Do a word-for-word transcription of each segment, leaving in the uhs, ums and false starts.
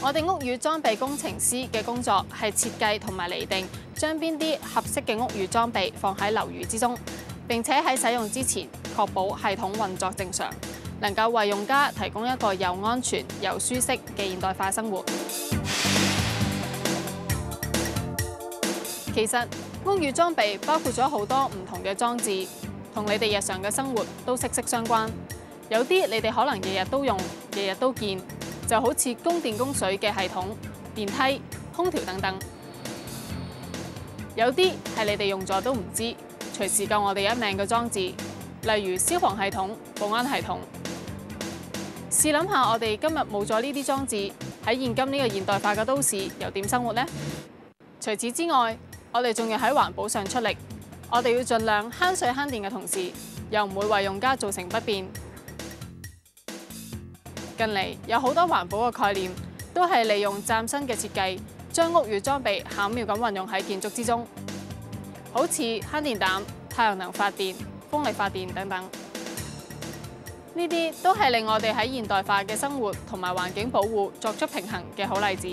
我哋屋宇裝備工程師嘅工作係設計同埋釐定將邊啲合適嘅屋宇裝備放喺樓宇之中，並且喺使用之前確保系統運作正常，能夠為用家提供一個又安全又舒適嘅現代化生活。其實屋宇裝備包括咗好多唔同嘅裝置，同你哋日常嘅生活都息息相關。有啲你哋可能日日都用，日日都見，就好似供電供水嘅系統、電梯、空調等等。有啲係你哋用咗都唔知，隨時救我哋一命嘅裝置，例如消防系統、保安系統。試諗下，我哋今日冇咗呢啲裝置，喺現今呢個現代化嘅都市，又點生活呢？除此之外，我哋仲要喺環保上出力，我哋要盡量慳水慳電嘅同時，又唔會為用家造成不便。近嚟有好多環保嘅概念，都係利用嶄新嘅設計，將屋宇裝備巧妙咁運用喺建築之中，好似慳電膽、太陽能發電、風力發電等等。呢啲都係令我哋喺現代化嘅生活同埋環境保護作出平衡嘅好例子。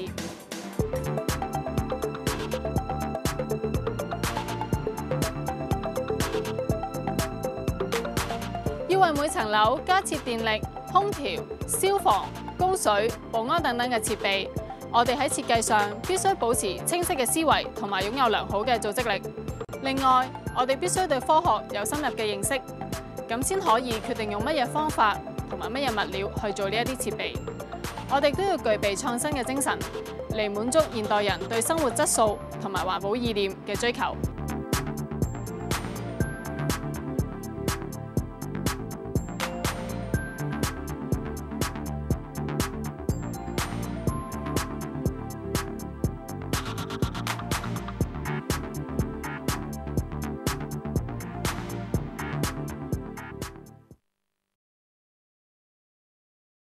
要為每層樓加設電力、空調、消防、供水、保安等等嘅設備，我哋喺設計上必須保持清晰嘅思維同埋擁有良好嘅組織力。另外，我哋必須對科學有深入嘅認識，咁先可以決定用乜嘢方法同埋乜嘢物料去做呢一啲設備。我哋都要具備創新嘅精神，嚟滿足現代人對生活質素同埋環保意念嘅追求。